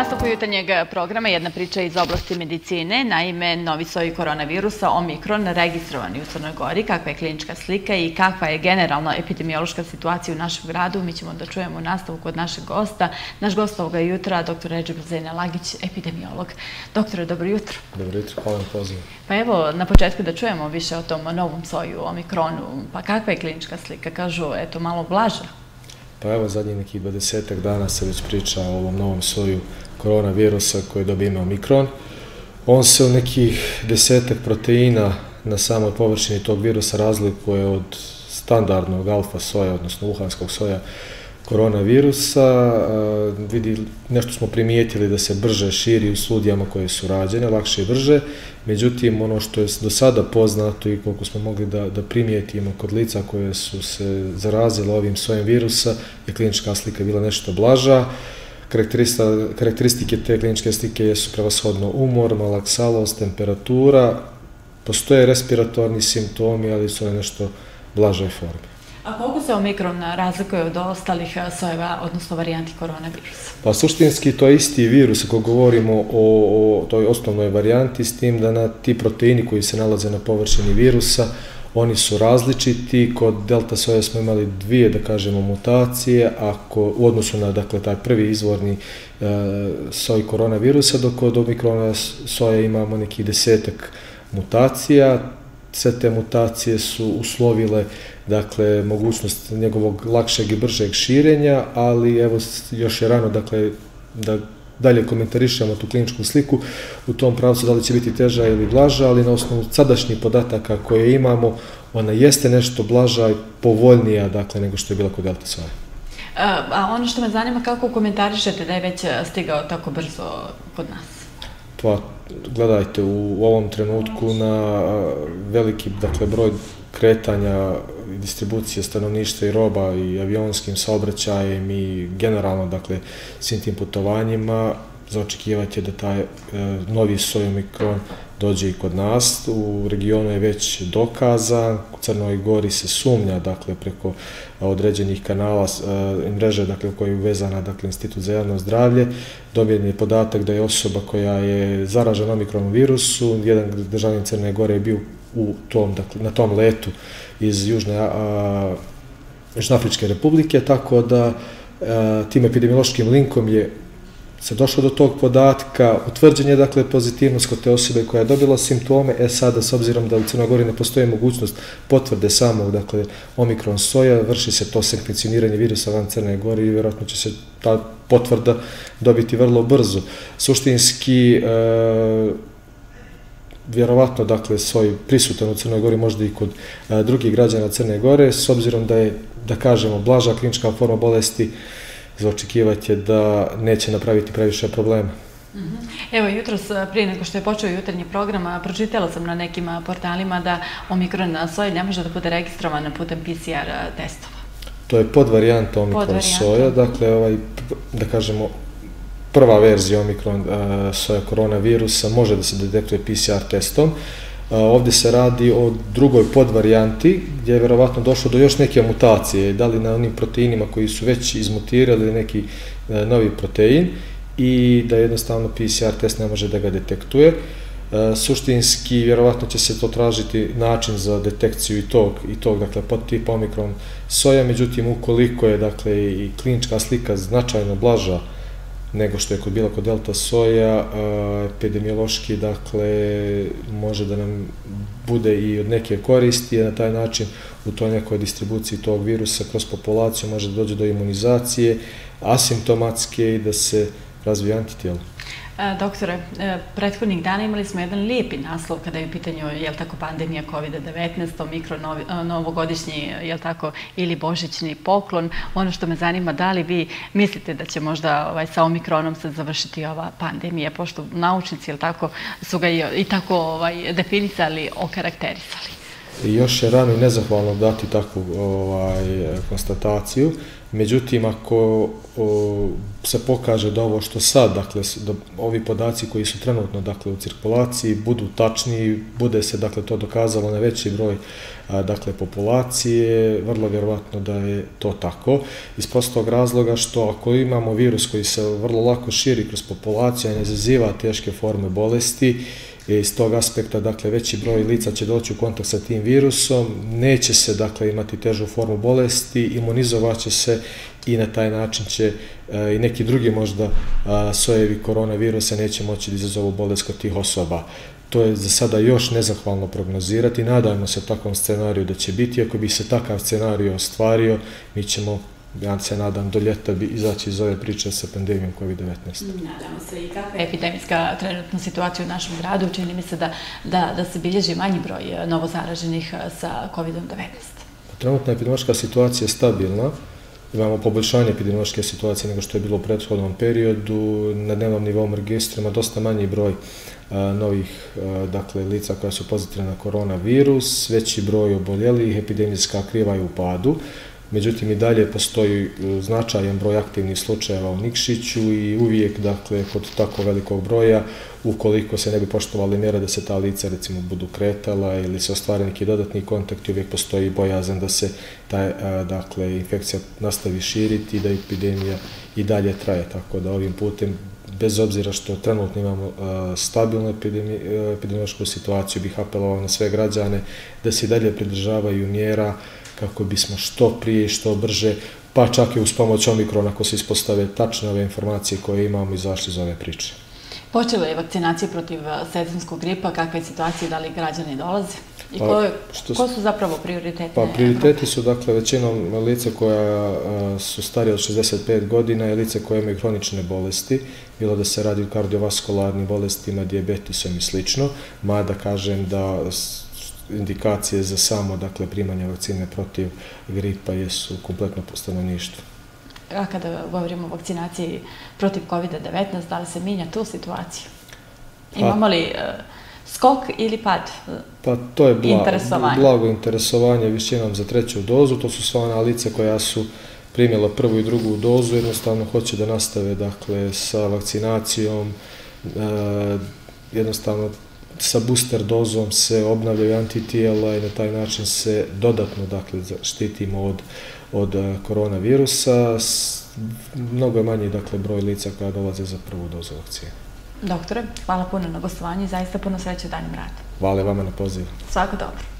nastavku jutarnjeg programa jedna priča iz oblasti medicine. Naime, novi soj koronavirusa, Omikron, registrovan u Crnoj Gori. Kakva je klinička slika i kakva je generalna epidemiološka situacija u našem gradu? Mi ćemo da čujemo u nastavku od našeg gosta. Naš gost ovoga jutra, dr. Redžep Zeina-Lagić, epidemiolog. Doktore, dobro jutro. Dobro jutro, hvala na pozivu. Pa evo, na početku da čujemo više o tom novom soju, Omikronu. Pa kakva je klinička slika? Kažu, eto, malo blaža. Pa evo, zadnjih nekih 20 dana se već priča o ovom novom soju koronavirusa koji dobije ime Omikron. On se u nekih 10 proteina na samoj površini tog virusa razlikuje od standardnog alfa soja, odnosno wuhanskog soja koronavirusa. Nešto smo primijetili da se brže širi u studijama koje su rađene, lakše i brže. Međutim, ono što je do sada poznato i koliko smo mogli da primijetimo kod lica koje su se zarazile ovim sojem virusa, je klinička slika bila nešto blaža. Karakteristike te kliničke slike jesu prevashodno umor, malaksalost, temperatura. Postoje respiratorni simptomi, ali su na nešto blažoj formi. A koliko se Omikron razlikuje od ostalih sojeva, odnosno varijanti koronavirusa? Pa suštinski to je isti virus ako govorimo o toj osnovnoj varijanti, s tim da na ti proteini koji se nalaze na površini virusa, oni su različiti. Kod delta soja smo imali dvije, da kažemo, mutacije u odnosu na, dakle, taj prvi izvorni soj koronavirusa, dok kod Omikrona soja imamo neki 10-ak mutacija. Sve te mutacije su uslovile, dakle, mogućnost njegovog lakšeg i bržeg širenja, ali evo još je rano, dakle, da dalje komentarišemo tu kliničku sliku u tom pravcu, da li će biti teža ili blaža, ali na osnovu sadašnjih podataka koje imamo, ona jeste nešto blaža i povoljnija, dakle, nego što je bila kod delta soja. A ono što me zanima, kako komentarišete da je već stigao tako brzo kod nas? Pa, gledajte, u ovom trenutku na veliki, dakle, broj kretanja i distribucije stanovništva i roba i avionskim saobraćajem i generalno, dakle, svim tim putovanjima, za očekivati je da taj novi soj Omikron dođe i kod nas. U regionu je već dokazan, u Crnoj Gori se sumnja, dakle, preko određenih kanala i mreže, dakle, u kojoj je uvezana, dakle, Institut za javno zdravlje. Dobijen je podatak da je osoba koja je zaražena Omikronom virusu, jedan državljanin Crne Gore je bio na tom letu iz Južnoafričke republike, tako da tim epidemiološkim linkom je se došlo do tog podatka, utvrđen je, dakle, pozitivnost kod te osobe koja je dobila simptome. Sada, s obzirom da u Crnoj Gori ne postoji mogućnost potvrde samog, dakle, Omikron soja, vrši se to sekvencioniranje virusa van Crne Gore i vjerojatno će se ta potvrda dobiti vrlo brzo. Suštinski, vjerovatno, dakle, soj prisutan u Crnoj Gori, možda i kod drugih građana Crne Gore, s obzirom da je, da kažemo, blaža klinička forma bolesti, za očekivati je da neće napraviti previše problema. Evo, jutros, prije nego što je počeo jutarnji program, pročitala sam na nekim portalima da Omikron soj ne može da bude registrovan putem PCR testova. To je podvarijanta Omikron soja, dakle, da kažemo, prva verzija Omikron soja koronavirusa može da se detektuje PCR testom. Ovdje se radi o drugoj podvarijanti gdje je vjerovatno došlo do još neke mutacije, da li na onim proteinima koji su već izmutirali neki novi protein i da jednostavno PCR test ne može da ga detektuje. Suštinski, vjerovatno će se to tražiti način za detekciju i tog, dakle, podtipa Omikron soja, međutim, ukoliko je, dakle, i klinička slika značajno blaža nego što je bila kod delta soja, epidemiološki, dakle, može da nam bude i od neke koristi, na taj način u toj nekoj distribuciji tog virusa kroz populaciju može da dođe do imunizacije, asimptomatske i da se razvije antitijelo. Doktore, prethodnih dana imali smo jedan lijepi naslov kada je u pitanju, jel tako, pandemija COVID-19, Omikron, novogodišnji, jel tako, ili božićni poklon. Ono što me zanima, da li vi mislite da će možda sa Omikronom se završiti ova pandemija, pošto naučnici, jel tako, su ga i tako definisali, okarakterisali? I još je rano i nezahvalno dati takvu konstataciju. Međutim, ako se pokaže da ovo što sad, dakle, ovi podaci koji su trenutno, dakle, u cirkulaciji budu tačniji, bude se, dakle, to dokazalo na veći broj, dakle, populacije, vrlo vjerovatno da je to tako. Iz prostog razloga što ako imamo virus koji se vrlo lako širi kroz populaciju, a ne izaziva teške forme bolesti, iz tog aspekta, dakle, veći broj lica će doći u kontakt sa tim virusom, neće se, dakle, imati težu formu bolesti, imunizovat će se i na taj način će i neki drugi možda sojevi koronavirusa neće moći da izazovu bolest kod tih osoba. To je za sada još nezahvalno prognozirati. Nadajmo se takvom scenariju da će biti. Ako bi se takav scenarij ostvario, mi ćemo, ja se nadam, do ljeta izaći iz ove priče sa pandemijom COVID-19. Nadamo se. I kakva je epidemijska trenutna situacija u našem gradu? Čini mi se da se bilježi manji broj novozaraženih sa COVID-19. Trenutna epidemiološka situacija je stabilna. Imamo poboljšanje epidemiološke situacije nego što je bilo u prethodnom periodu. Na dnevnom nivou registrujemo dosta manji broj novih, dakle, lica koja su pozitivna na koronavirus, veći broj oboljelih, epidemijska kriva je u padu. Međutim, i dalje postoji značajan broj aktivnih slučajeva u Nikšiću i uvijek, dakle, kod tako velikog broja, ukoliko se ne bi poštovali mjere da se ta lica, recimo, budu kretala ili se ostvare neki dodatni kontakti, uvijek postoji bojazan da se ta, dakle, infekcija nastavi širiti i da epidemija i dalje traje. Tako da ovim putem, bez obzira što trenutno imamo stabilnu epidemiološku situaciju, bih apelovao na sve građane da se i dalje pridržavaju mjera kako bismo što prije i što brže, pa čak i uz pomoć Omikrona, ako se ispostave tačne ove informacije koje imamo, izašli iz ove priče. Počela je vakcinacija protiv sezonskog gripa, kakva je situacija, da li građani dolaze? I ko su zapravo prioritetne? Pa prioriteti su, dakle, većinom lice koja su starije od 65 godina i lice koje imaju hronične bolesti, bilo da se radi o kardiovaskularnim bolestima, dijabetisom i slično, mada kažem da indikacije za samo, dakle, primanje vakcine protiv gripa jesu kompletno po stanovništvu. A kada govorimo o vakcinaciji protiv COVID-19, da li se mijenja tu situaciju? Imamo li skok ili pad Pa to je blago interesovanje većinom za treću dozu. To su sva ona lica koja su primjela prvu i drugu dozu, jednostavno hoće da nastave, dakle, sa vakcinacijom, jednostavno sa booster dozom se obnavljaju antitijela i na taj način se dodatno, dakle, štitimo od koronavirusa. Mnogo je manji, dakle, broj lica koja dolaze za prvu dozu vakcine. Doktore, hvala puno na gostovanju i zaista puno sreće u daljem radu. Hvala vama na pozivu. Svako dobro.